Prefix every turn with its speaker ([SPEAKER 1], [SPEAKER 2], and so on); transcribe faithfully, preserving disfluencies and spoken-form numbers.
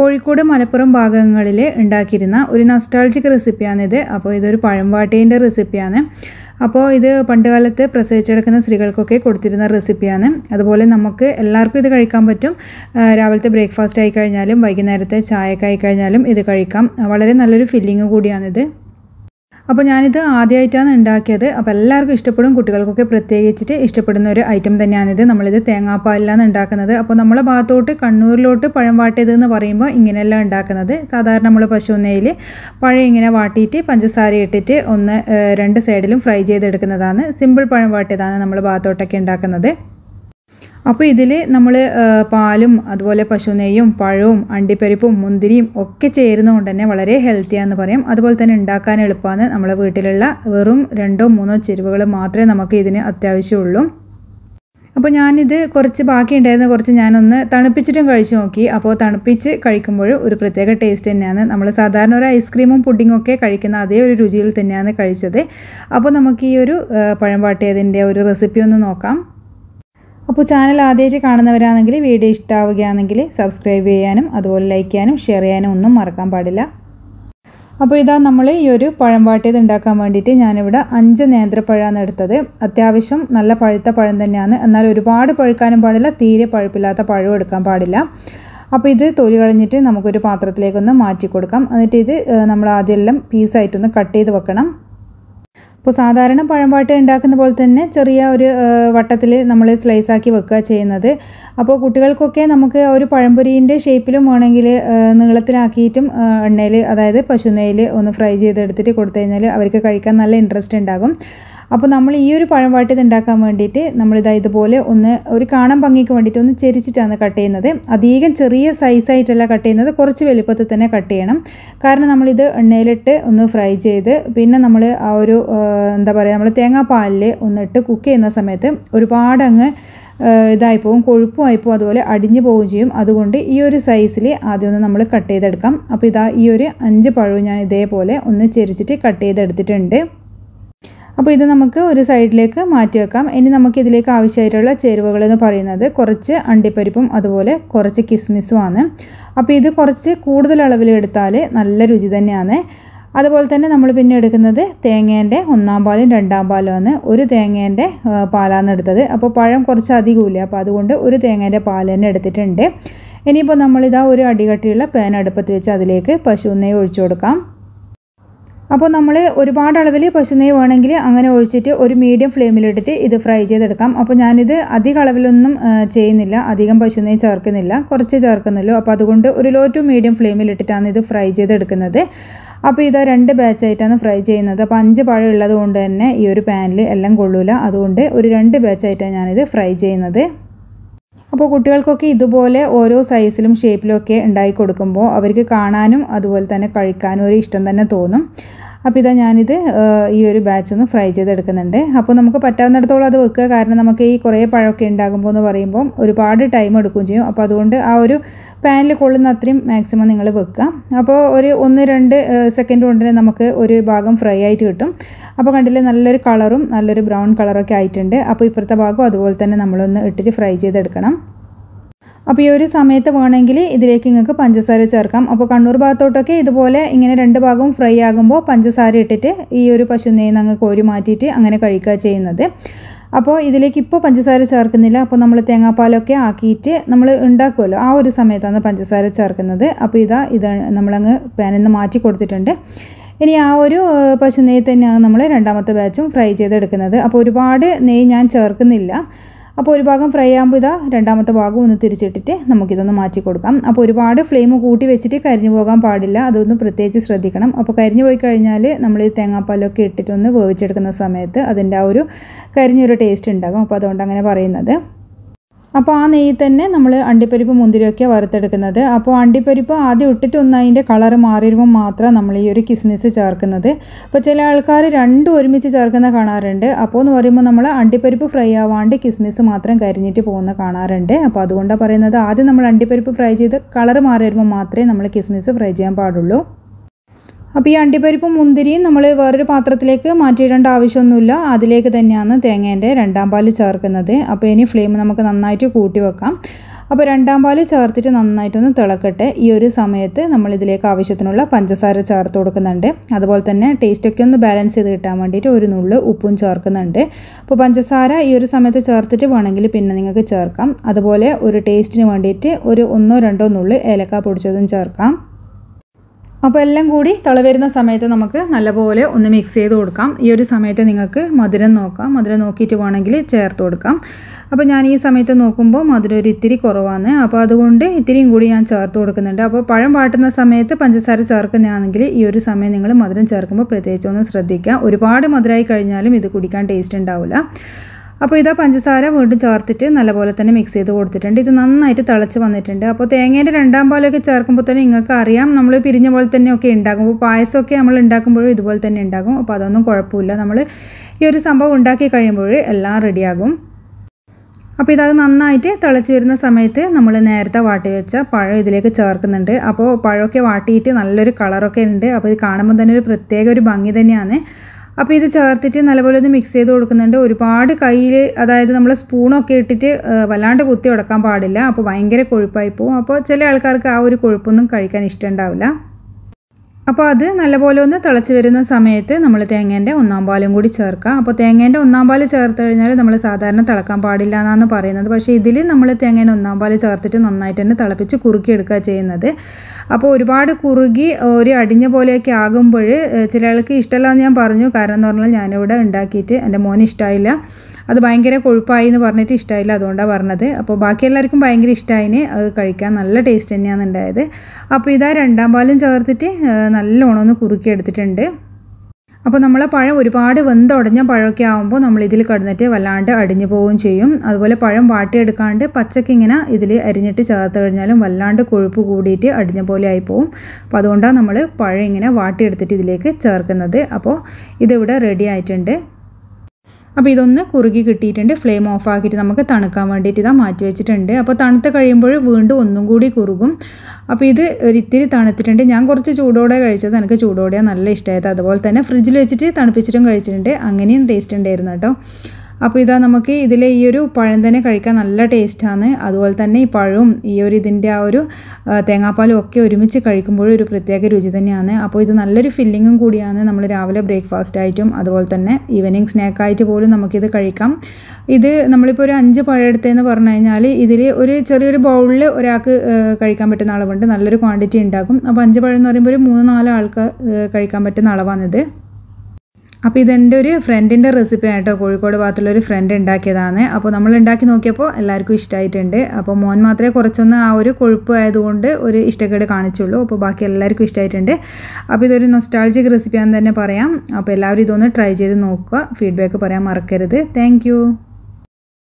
[SPEAKER 1] കോഴിക്കോട് മലപ്പുറം ഭാഗങ്ങളിൽ ഉണ്ടാക്കിയിരുന്ന ഒരു നൊസ്റ്റാൾജിക് റെസിപ്പിയാണിത്. അപ്പോൾ ഇതൊരു പഴം വാട്ടേൻ്റെ റെസിപ്പിയാണ്. അപ്പോൾ ഇത് പണ്ടുകാലത്ത് പ്രസവിച്ചെടുക്കുന്ന സ്ത്രീകൾക്കൊക്കെ കൊടുത്തിരുന്ന റെസിപ്പിയാണ്. അതുപോലെ നമുക്ക് എല്ലാവർക്കും ഇത് കഴിക്കാൻ പറ്റും. രാവിലത്തെ ബ്രേക്ക്ഫാസ്റ്റ് ആയി കഴിഞ്ഞാലും വൈകുന്നേരത്തെ ചായയൊക്കെ ആയി കഴിഞ്ഞാലും ഇത് കഴിക്കാം. വളരെ നല്ലൊരു ഫില്ലിങ് കൂടിയാണിത്. അപ്പോൾ ഞാനിത് ആദ്യമായിട്ടാണ് ഉണ്ടാക്കിയത്. അപ്പോൾ എല്ലാവർക്കും ഇഷ്ടപ്പെടും, കുട്ടികൾക്കൊക്കെ പ്രത്യേകിച്ചിട്ട് ഇഷ്ടപ്പെടുന്ന ഒരു ഐറ്റം തന്നെയാണിത്. നമ്മളിത് തേങ്ങാപ്പാലിലാണ് ഉണ്ടാക്കുന്നത്. അപ്പോൾ നമ്മളെ ഭാഗത്തോട്ട് കണ്ണൂരിലോട്ട് പഴം വാട്ടിയതെന്ന് പറയുമ്പോൾ ഇങ്ങനെയല്ല ഉണ്ടാക്കുന്നത്. സാധാരണ നമ്മൾ പശു നെയ്യിൽ പഴം ഇങ്ങനെ വാട്ടിയിട്ട് പഞ്ചസാര ഇട്ടിട്ട് ഒന്ന് രണ്ട് സൈഡിലും ഫ്രൈ ചെയ്തെടുക്കുന്നതാണ്. സിമ്പിൾ പഴം വാട്ടിയതാണ് നമ്മൾ ഭാഗത്തോട്ടൊക്കെ ഉണ്ടാക്കുന്നത്. അപ്പോൾ ഇതിൽ നമ്മൾ പാലും അതുപോലെ പശു നെയ്യും പഴവും അണ്ടിപ്പരിപ്പും മുന്തിരിയും ഒക്കെ ചേരുന്നതുകൊണ്ട് തന്നെ വളരെ ഹെൽത്തിയാണെന്ന് പറയാം. അതുപോലെ തന്നെ ഉണ്ടാക്കാൻ എളുപ്പമാണ്. നമ്മളെ വീട്ടിലുള്ള വെറും രണ്ടോ മൂന്നോ ചേരുവകൾ മാത്രമേ നമുക്ക് ഇതിന് അത്യാവശ്യമുള്ളൂ. അപ്പോൾ ഞാനിത് കുറച്ച് ബാക്കി ഉണ്ടായിരുന്ന കുറച്ച് ഞാനൊന്ന് തണുപ്പിച്ചിട്ടും കഴിച്ച് നോക്കി. അപ്പോൾ തണുപ്പിച്ച് കഴിക്കുമ്പോൾ ഒരു പ്രത്യേക ടേസ്റ്റ് തന്നെയാണ്. നമ്മൾ സാധാരണ ഒരു ഐസ്ക്രീമും പുഡിങ്ങും ഒക്കെ കഴിക്കുന്ന അതേ ഒരു രുചിയിൽ തന്നെയാണ് കഴിച്ചത്. അപ്പോൾ നമുക്ക് ഈ ഒരു പഴം വാട്ടിയതിൻ്റെ ഒരു റെസിപ്പി ഒന്ന് നോക്കാം. അപ്പോൾ ചാനൽ ആദ്യമായിട്ട് കാണുന്നവരാണെങ്കിൽ വീഡിയോ ഇഷ്ടമാവുകയാണെങ്കിൽ സബ്സ്ക്രൈബ് ചെയ്യാനും അതുപോലെ ലൈക്ക് ചെയ്യാനും ഷെയർ ചെയ്യാനും ഒന്നും മറക്കാൻ പാടില്ല. അപ്പോൾ ഇതാ നമ്മൾ ഈ ഒരു പഴം വാട്ടിയത് ഉണ്ടാക്കാൻ വേണ്ടിയിട്ട് ഞാനിവിടെ അഞ്ച് നേന്ത്രപ്പഴമാണ് എടുത്തത്. അത്യാവശ്യം നല്ല പഴുത്ത പഴം തന്നെയാണ്. എന്നാൽ ഒരുപാട് പഴുക്കാനും പാടില്ല, തീരെ പഴുപ്പില്ലാത്ത പഴവും എടുക്കാൻ പാടില്ല. അപ്പോൾ ഇത് തൊലി കളഞ്ഞിട്ട് നമുക്കൊരു പാത്രത്തിലേക്കൊന്ന് മാറ്റി കൊടുക്കാം. എന്നിട്ട് ഇത് നമ്മൾ ആദ്യമെല്ലാം പീസായിട്ടൊന്ന് കട്ട് ചെയ്ത് വെക്കണം. അപ്പോൾ സാധാരണ പഴം വാട്ടി ഉണ്ടാക്കുന്ന പോലെ തന്നെ ചെറിയ ഒരു വട്ടത്തിൽ നമ്മൾ സ്ലൈസാക്കി വെക്കുക ചെയ്യുന്നത്. അപ്പോൾ കുട്ടികൾക്കൊക്കെ നമുക്ക് ഒരു പഴംപൊരീൻ്റെ ഷേപ്പിലും വേണമെങ്കിൽ നീളത്തിലാക്കിയിട്ടും എണ്ണയിൽ അതായത് പശു നെയ്യിൽ ഒന്ന് ഫ്രൈ ചെയ്തെടുത്തിട്ട് കൊടുത്തു കഴിഞ്ഞാൽ അവർക്ക് കഴിക്കാൻ നല്ല ഇൻട്രസ്റ്റ് ഉണ്ടാകും. അപ്പോൾ നമ്മൾ ഈ ഒരു പഴം വാട്ടിയത് ഉണ്ടാക്കാൻ വേണ്ടിയിട്ട് നമ്മളിതാ ഇതുപോലെ ഒന്ന് ഒരു കാണാൻ ഭംഗിക്ക് വേണ്ടിയിട്ട് ഒന്ന് ചെരിച്ചിട്ടാണ് കട്ട് ചെയ്യുന്നത്. അധികം ചെറിയ സൈസായിട്ടല്ല കട്ട് ചെയ്യുന്നത്, കുറച്ച് വലുപ്പത്തിൽ തന്നെ കട്ട് ചെയ്യണം. കാരണം നമ്മളിത് എണ്ണയിലിട്ട് ഒന്ന് ഫ്രൈ ചെയ്ത് പിന്നെ നമ്മൾ ആ ഒരു എന്താ പറയുക നമ്മൾ തേങ്ങാപ്പാലിൽ ഒന്നിട്ട് കുക്ക് ചെയ്യുന്ന സമയത്ത് ഒരുപാട് അങ്ങ് ഇതായിപ്പോവും, കൊഴുപ്പുമായിപ്പോവും, അതുപോലെ അടിഞ്ഞു പോവുകയും ചെയ്യും. അതുകൊണ്ട് ഈ ഒരു സൈസിൽ ആദ്യം ഒന്ന് നമ്മൾ കട്ട് ചെയ്തെടുക്കാം. അപ്പോൾ ഇതാ ഈ ഒരു അഞ്ച് പഴവും ഞാൻ ഇതേപോലെ ഒന്ന് ചെരിച്ചിട്ട് കട്ട് ചെയ്തെടുത്തിട്ടുണ്ട്. അപ്പോൾ ഇത് നമുക്ക് ഒരു സൈഡിലേക്ക് മാറ്റി വെക്കാം. ഇനി നമുക്ക് ഇതിലേക്ക് ആവശ്യമായിട്ടുള്ള ചേരുവകൾ എന്ന് പറയുന്നത് കുറച്ച് അണ്ടിപ്പരിപ്പും അതുപോലെ കുറച്ച് കിസ്മിസുമാണ്. അപ്പോൾ ഇത് കുറച്ച് കൂടുതൽ അളവിൽ എടുത്താൽ നല്ല രുചി തന്നെയാണ്. അതുപോലെ തന്നെ നമ്മൾ പിന്നെ എടുക്കുന്നത് തേങ്ങേൻ്റെ ഒന്നാം പാലും രണ്ടാം പാലുമാണ്. ഒരു തേങ്ങേൻ്റെ പാലാണ് എടുത്തത്. അപ്പോൾ പഴം കുറച്ച് അധികമില്ല, അപ്പോൾ അതുകൊണ്ട് ഒരു തേങ്ങേൻ്റെ പാൽ തന്നെ എടുത്തിട്ടുണ്ട്. ഇനിയിപ്പോൾ നമ്മളിതാ ഒരു അടികട്ടിയുള്ള പാൻ അടുപ്പത്ത് വെച്ച് അതിലേക്ക് പശു നെയ്യ് ഒഴിച്ചു കൊടുക്കാം. അപ്പോൾ നമ്മൾ ഒരുപാട് അളവിൽ പശു നെയ്യ് വേണമെങ്കിൽ അങ്ങനെ ഒഴിച്ചിട്ട് ഒരു മീഡിയം ഫ്ലെയിമിലിട്ടിട്ട് ഇത് ഫ്രൈ ചെയ്തെടുക്കാം. അപ്പോൾ ഞാനിത് അധിക അളവിലൊന്നും ചെയ്യുന്നില്ല, അധികം പശു നെയ്യ് ചേർക്കുന്നില്ല, കുറച്ച് ചേർക്കുന്നുള്ളൂ. അപ്പോൾ അതുകൊണ്ട് ഒരു ലോ ടു മീഡിയം ഫ്ലെയിമിലിട്ടിട്ടാണ് ഇത് ഫ്രൈ ചെയ്തെടുക്കുന്നത്. അപ്പോൾ ഇത് രണ്ട് ബാച്ചായിട്ടാണ് ഫ്രൈ ചെയ്യുന്നത്. അപ്പോൾ അഞ്ച് പഴം ഉള്ളത് കൊണ്ട് തന്നെ ഈ ഒരു പാനിൽ എല്ലാം കൊള്ളൂല, അതുകൊണ്ട് ഒരു രണ്ട് ബാച്ചായിട്ടാണ് ഞാനിത് ഫ്രൈ ചെയ്യുന്നത്. അപ്പോൾ കുട്ടികൾക്കൊക്കെ ഇതുപോലെ ഓരോ സൈസിലും ഷേപ്പിലും ഒക്കെ ഉണ്ടാക്കി കൊടുക്കുമ്പോൾ അവർക്ക് കാണാനും അതുപോലെ തന്നെ കഴിക്കാനും ഒരു ഇഷ്ടം തന്നെ തോന്നും. അപ്പോൾ ഇതാ ഞാനിത് ഈ ഒരു ബാച്ച് ഒന്ന് ഫ്രൈ ചെയ്തെടുക്കുന്നുണ്ട്. അപ്പോൾ നമുക്ക് പറ്റാവുന്നിടത്തോളം അത് വെക്കുക. കാരണം നമുക്ക് ഈ കുറേ പഴമൊക്കെ ഉണ്ടാകുമ്പോൾ എന്ന് പറയുമ്പോൾ ഒരുപാട് ടൈം എടുക്കുകയും ചെയ്യും. അപ്പോൾ അതുകൊണ്ട് ആ ഒരു പാനിൽ കൊള്ളുന്ന അത്രയും മാക്സിമം നിങ്ങൾ വെക്കുക. അപ്പോൾ ഒരു ഒന്ന് രണ്ട് സെക്കൻഡ് കൊണ്ട് തന്നെ നമുക്ക് ഒരു ഭാഗം ഫ്രൈ ആയിട്ട് കിട്ടും. അപ്പോൾ കണ്ടില്ലേ നല്ലൊരു കളറും നല്ലൊരു ബ്രൗൺ കളറൊക്കെ ആയിട്ടുണ്ട്. അപ്പോൾ ഇപ്പുറത്തെ ഭാഗം അതുപോലെ തന്നെ നമ്മളൊന്ന് ഇട്ടിട്ട് ഫ്രൈ ചെയ്തെടുക്കണം. അപ്പോൾ ഈ ഒരു സമയത്ത് വേണമെങ്കിൽ ഇതിലേക്ക് നിങ്ങൾക്ക് പഞ്ചസാര ചേർക്കാം. അപ്പോൾ കണ്ണൂർ ഭാഗത്തോട്ടൊക്കെ ഇതുപോലെ ഇങ്ങനെ രണ്ട് ഭാഗവും ഫ്രൈ ആകുമ്പോൾ പഞ്ചസാര ഇട്ടിട്ട് ഈ ഒരു പശു നെയ്യ് അങ്ങ് കോരി മാറ്റിയിട്ട് അങ്ങനെ കഴിക്കുക ചെയ്യുന്നത്. അപ്പോൾ ഇതിലേക്ക് ഇപ്പോൾ പഞ്ചസാര ചേർക്കുന്നില്ല. അപ്പോൾ നമ്മൾ തേങ്ങാപ്പാലൊക്കെ ആക്കിയിട്ട് നമ്മൾ ഉണ്ടാക്കുമല്ലോ, ആ ഒരു സമയത്താണ് പഞ്ചസാര ചേർക്കുന്നത്. അപ്പോൾ ഇതാ ഇത് നമ്മളങ്ങ് പാനിൽ നിന്ന് മാറ്റി കൊടുത്തിട്ടുണ്ട്. ഇനി ആ ഒരു പശു നെയ്യ് തന്നെയാണ് നമ്മൾ രണ്ടാമത്തെ ബാച്ചും ഫ്രൈ ചെയ്തെടുക്കുന്നത്. അപ്പോൾ ഒരുപാട് നെയ്യ് ഞാൻ ചേർക്കുന്നില്ല. അപ്പോൾ ഒരു ഭാഗം ഫ്രൈ ആകുമ്പോൾ ഇതാ രണ്ടാമത്തെ ഭാഗം ഒന്ന് തിരിച്ചിട്ടിട്ട് നമുക്കിതൊന്ന് മാറ്റി കൊടുക്കാം. അപ്പോൾ ഒരുപാട് ഫ്ലെയിം കൂട്ടി വെച്ചിട്ട് കരിഞ്ഞു പോകാൻ പാടില്ല, അതൊന്ന് പ്രത്യേകിച്ച് ശ്രദ്ധിക്കണം. അപ്പോൾ കരിഞ്ഞു പോയി കഴിഞ്ഞാൽ നമ്മൾ ഈ തേങ്ങാപ്പാലൊക്കെ ഇട്ടിട്ടൊന്ന് വേവിച്ചെടുക്കുന്ന സമയത്ത് അതിൻ്റെ ആ ഒരു കരിഞ്ഞൊരു ടേസ്റ്റ് ഉണ്ടാകും. അപ്പോൾ അതുകൊണ്ട് അങ്ങനെ പറയുന്നത്. അപ്പോൾ ആ നെയ്യിൽ തന്നെ നമ്മൾ അണ്ടിപ്പരിപ്പ് മുന്തിരിയൊക്കെ വറുത്തെടുക്കുന്നത്. അപ്പോൾ അണ്ടിപ്പരിപ്പ് ആദ്യം ഇട്ടിട്ട് ഒന്ന് അതിൻ്റെ കളറ് മാറിയിരുമ്പോൾ മാത്രം നമ്മൾ ഈ ഒരു കിസ്മിസ് ചേർക്കുന്നത്. അപ്പോൾ ചില ആൾക്കാർ രണ്ടും ഒരുമിച്ച് ചേർക്കുന്ന കാണാറുണ്ട്. അപ്പോൾ എന്ന് പറയുമ്പോൾ നമ്മൾ അണ്ടിപ്പരിപ്പ് ഫ്രൈ ആവാണ്ട് കിസ്മിസ് മാത്രം കരിഞ്ഞിട്ട് പോകുന്ന കാണാറുണ്ട്. അപ്പോൾ അതുകൊണ്ടാണ് പറയുന്നത് ആദ്യം നമ്മൾ അണ്ടിപ്പരിപ്പ് ഫ്രൈ ചെയ്ത് കളറ് മാറി വരുമ്പോൾ മാത്രമേ നമ്മൾ കിസ്മിസ് ഫ്രൈ ചെയ്യാൻ പാടുള്ളൂ. അപ്പോൾ ഈ അണ്ടിപ്പരിപ്പും മുന്തിരിയും നമ്മൾ വേറൊരു പാത്രത്തിലേക്ക് മാറ്റിയിടേണ്ട ആവശ്യമൊന്നുമില്ല. അതിലേക്ക് തന്നെയാണ് തേങ്ങേൻ്റെ രണ്ടാം പാൽ ചേർക്കുന്നത്. അപ്പോൾ ഇനി ഫ്ലെയിം നമുക്ക് നന്നായിട്ട് കൂട്ടി വെക്കാം. അപ്പോൾ രണ്ടാം പാൽ ചേർത്തിട്ട് നന്നായിട്ടൊന്ന് തിളക്കട്ടെ. ഈ ഒരു സമയത്ത് നമ്മളിതിലേക്ക് ആവശ്യത്തിനുള്ള പഞ്ചസാര ചേർത്ത് കൊടുക്കുന്നുണ്ട്. അതുപോലെ തന്നെ ടേസ്റ്റൊക്കെ ഒന്ന് ബാലൻസ് ചെയ്ത് കിട്ടാൻ വേണ്ടിയിട്ട് ഒരു നുള്ള് ഉപ്പും ചേർക്കുന്നുണ്ട്. അപ്പോൾ പഞ്ചസാര ഈ ഒരു സമയത്ത് ചേർത്തിട്ട് വേണമെങ്കിൽ പിന്നെ നിങ്ങൾക്ക് ചേർക്കാം. അതുപോലെ ഒരു ടേസ്റ്റിന് വേണ്ടിയിട്ട് ഒരു ഒന്നോ രണ്ടോ നുള്ള് ഏലക്ക പൊടിച്ചതും ചേർക്കാം. അപ്പോൾ എല്ലാം കൂടി തിള വരുന്ന സമയത്ത് നമുക്ക് നല്ലപോലെ ഒന്ന് മിക്സ് ചെയ്ത് കൊടുക്കാം. ഈ ഒരു സമയത്ത് നിങ്ങൾക്ക് മധുരം നോക്കാം. മധുരം നോക്കിയിട്ട് വേണമെങ്കിൽ ചേർത്ത് കൊടുക്കാം. അപ്പോൾ ഞാൻ ഈ സമയത്ത് നോക്കുമ്പോൾ മധുരം ഒരു ഇത്തിരി കുറവാണ്. അപ്പോൾ അതുകൊണ്ട് ഇത്തിരിയും കൂടി ഞാൻ ചേർത്ത് കൊടുക്കുന്നുണ്ട്. അപ്പോൾ പഴം വാട്ടുന്ന സമയത്ത് പഞ്ചസാര ചേർക്കുന്നതാണെങ്കിൽ ഈ ഒരു സമയം നിങ്ങൾ മധുരം ചേർക്കുമ്പോൾ പ്രത്യേകിച്ച് ഒന്ന് ശ്രദ്ധിക്കുക. ഒരുപാട് മധുരമായി കഴിഞ്ഞാലും ഇത് കുടിക്കാൻ ടേസ്റ്റ് ഉണ്ടാവില്ല. അപ്പോൾ ഇതാ പഞ്ചസാര വീണ്ടും ചേർത്തിട്ട് നല്ലപോലെ തന്നെ മിക്സ് ചെയ്ത് കൊടുത്തിട്ടുണ്ട്. ഇത് നന്നായിട്ട് തിളച്ച് വന്നിട്ടുണ്ട്. അപ്പോൾ തേങ്ങേൻ്റെ രണ്ടാം പാലൊക്കെ ചേർക്കുമ്പോൾ തന്നെ നിങ്ങൾക്ക് അറിയാം നമ്മൾ പിരിഞ്ഞ പോലെ തന്നെയൊക്കെ ഉണ്ടാകും. അപ്പോൾ പായസമൊക്കെ നമ്മൾ ഉണ്ടാക്കുമ്പോഴും ഇതുപോലെ തന്നെ ഉണ്ടാകും. അപ്പോൾ അതൊന്നും കുഴപ്പമില്ല. നമ്മൾ ഈ ഒരു സംഭവം ഉണ്ടാക്കി കഴിയുമ്പോൾ എല്ലാം റെഡിയാകും. അപ്പോൾ ഇതത് നന്നായിട്ട് തിളച്ച് വരുന്ന സമയത്ത് നമ്മൾ നേരത്തെ വാട്ടി വെച്ച പഴം ഇതിലേക്ക് ചേർക്കുന്നുണ്ട്. അപ്പോൾ പഴമൊക്കെ വാട്ടിയിട്ട് നല്ലൊരു കളറൊക്കെ ഉണ്ട്. അപ്പോൾ ഇത് കാണുമ്പോൾ തന്നെ ഒരു പ്രത്യേക ഒരു ഭംഗി തന്നെയാണ്. അപ്പോൾ ഇത് ചേർത്തിട്ട് നല്ലപോലെ ഒന്ന് മിക്സ് ചെയ്ത് കൊടുക്കുന്നുണ്ട്. ഒരുപാട് കയ്യിൽ അതായത് നമ്മൾ സ്പൂണൊക്കെ ഇട്ടിട്ട് വല്ലാണ്ട് കുത്തി ഉടക്കാൻ പാടില്ല. അപ്പോൾ ഭയങ്കര കൊഴുപ്പായി പോവും. അപ്പോൾ ചില ആൾക്കാർക്ക് ആ ഒരു കൊഴുപ്പൊന്നും കഴിക്കാൻ ഇഷ്ടമുണ്ടാവില്ല. അപ്പോൾ അത് നല്ലപോലെ ഒന്ന് തിളച്ച് വരുന്ന സമയത്ത് നമ്മൾ തേങ്ങേൻ്റെ ഒന്നാം പാലും കൂടി ചേർക്കാം. അപ്പോൾ തേങ്ങേൻ്റെ ഒന്നാം പാൽ ചേർത്ത് കഴിഞ്ഞാൽ നമ്മൾ സാധാരണ തിളക്കാൻ പാടില്ല എന്നാണ് പറയുന്നത്. പക്ഷേ ഇതിൽ നമ്മൾ തേങ്ങേൻ്റെ ഒന്നാം പാൽ ചേർത്തിട്ട് നന്നായിട്ട് തന്നെ തിളപ്പിച്ച് കുറുക്കി എടുക്കുക ചെയ്യുന്നത്. അപ്പോൾ ഒരുപാട് കുറുകി ഒരു അടിഞ്ഞ പോലെയൊക്കെ ആകുമ്പോൾ ചില ആൾക്ക് ഇഷ്ടമല്ലാന്ന് ഞാൻ പറഞ്ഞു. കാരണം എന്ന് പറഞ്ഞാൽ ഞാനിവിടെ ഉണ്ടാക്കിയിട്ട് എൻ്റെ മോന് ഇഷ്ടമായില്ല. അത് ഭയങ്കര കൊഴുപ്പായി എന്ന് പറഞ്ഞിട്ട് ഇഷ്ടമായില്ല. അതുകൊണ്ടാണ് പറഞ്ഞത്. അപ്പോൾ ബാക്കി എല്ലാവർക്കും ഭയങ്കര ഇഷ്ടമായിന്. അത് കഴിക്കാൻ നല്ല ടേസ്റ്റ് തന്നെയാണ് ഉണ്ടായത്. അപ്പോൾ ഇതാ രണ്ടാം പാലും ചേർത്തിട്ട് നല്ലോണം ഒന്ന് കുറുക്കി എടുത്തിട്ടുണ്ട്. അപ്പോൾ നമ്മളെ പഴം ഒരുപാട് വെന്തുടഞ്ഞ പഴമൊക്കെ ആകുമ്പോൾ നമ്മൾ ഇതിൽ കിടന്നിട്ട് വല്ലാണ്ട് അടിഞ്ഞു പോവുകയും ചെയ്യും. അതുപോലെ പഴം വാട്ടിയെടുക്കാണ്ട് പച്ചക്ക് ഇങ്ങനെ ഇതിൽ അരിഞ്ഞിട്ട് ചേർത്ത് കഴിഞ്ഞാലും വല്ലാണ്ട് കൊഴുപ്പ് കൂടിയിട്ട് അടിഞ്ഞ പോലെ ആയി പോവും. അപ്പോൾ അതുകൊണ്ടാണ് നമ്മൾ പഴം ഇങ്ങനെ വാട്ടിയെടുത്തിട്ട് ഇതിലേക്ക് ചേർക്കുന്നത്. അപ്പോൾ ഇതിവിടെ റെഡി ആയിട്ടുണ്ട്. അപ്പോൾ ഇതൊന്ന് കുറുകി കിട്ടിയിട്ടുണ്ട്. ഫ്ലെയിം ഓഫ് ആക്കിയിട്ട് നമുക്ക് തണുക്കാൻ വേണ്ടിയിട്ട് ഇതാ മാറ്റി വെച്ചിട്ടുണ്ട്. അപ്പോൾ തണുത്ത് കഴിയുമ്പോൾ വീണ്ടും ഒന്നും കൂടി കുറുകും. അപ്പോൾ ഇത് ഒരിത്തിരി തണുത്തിട്ടുണ്ട്. ഞാൻ കുറച്ച് ചൂടോടെ കഴിച്ചത്. എനിക്ക് ചൂടോടെയാണ് നല്ല ഇഷ്ടമായത്. അതുപോലെ തന്നെ ഫ്രിഡ്ജിൽ വെച്ചിട്ട് തണുപ്പിച്ചിട്ടും കഴിച്ചിട്ടുണ്ട്. അങ്ങനെയും ടേസ്റ്റ് ഉണ്ടായിരുന്നു കേട്ടോ. അപ്പോൾ ഇതാ നമുക്ക് ഇതിലെ ഈ ഒരു പഴം തന്നെ കഴിക്കാൻ നല്ല ടേസ്റ്റാണ്. അതുപോലെ തന്നെ ഈ പഴവും ഈ ഒരു ഇതിൻ്റെ ആ ഒരു തേങ്ങാപ്പാലും ഒക്കെ ഒരുമിച്ച് കഴിക്കുമ്പോഴും ഒരു പ്രത്യേക രുചി തന്നെയാണ്. അപ്പോൾ ഇത് നല്ലൊരു ഫില്ലിങ്ങും കൂടിയാണ്. നമ്മൾ രാവിലെ ബ്രേക്ക്ഫാസ്റ്റ് ആയിട്ടും അതുപോലെ തന്നെ ഈവനിങ് സ്നാക്കായിട്ട് പോലും നമുക്കിത് കഴിക്കാം. ഇത് നമ്മളിപ്പോൾ ഒരു അഞ്ച് പഴം എടുത്തതെന്ന് പറഞ്ഞു കഴിഞ്ഞാൽ ഇതിൽ ഒരു ചെറിയൊരു ബൗളിൽ ഒരാൾക്ക് കഴിക്കാൻ പറ്റുന്ന അളവുണ്ട്. നല്ലൊരു ക്വാണ്ടിറ്റി ഉണ്ടാക്കും. അപ്പോൾ അഞ്ച് പഴം എന്ന് പറയുമ്പോൾ ഒരു മൂന്ന് നാല് ആൾക്ക് കഴിക്കാൻ പറ്റുന്ന അളവാണിത്. അപ്പോൾ ഇതെൻ്റെ ഒരു ഫ്രണ്ടിൻ്റെ റെസിപ്പി ആയിട്ടോ. കോഴിക്കോട് ഭാഗത്തുള്ള ഒരു ഫ്രണ്ട് ഉണ്ടാക്കിയതാണ്. അപ്പോൾ നമ്മൾ ഉണ്ടാക്കി നോക്കിയപ്പോൾ എല്ലാവർക്കും ഇഷ്ടമായിട്ടുണ്ട്. അപ്പോൾ മോൻ മാത്രമേ കുറച്ചൊന്ന് ആ ഒരു കൊഴുപ്പ് ആയതുകൊണ്ട് ഒരു ഇഷ്ടക്കേട് കാണിച്ചുള്ളൂ. അപ്പോൾ ബാക്കി എല്ലാവർക്കും ഇഷ്ടമായിട്ടുണ്ട്. അപ്പോൾ ഇതൊരു നൊസ്റ്റാൾജിക് റെസിപ്പിയാണെന്ന് തന്നെ പറയാം. അപ്പോൾ എല്ലാവരും ഇതൊന്ന് ട്രൈ ചെയ്ത് നോക്കുക. ഫീഡ്ബാക്ക് പറയാൻ മറക്കരുത്. താങ്ക്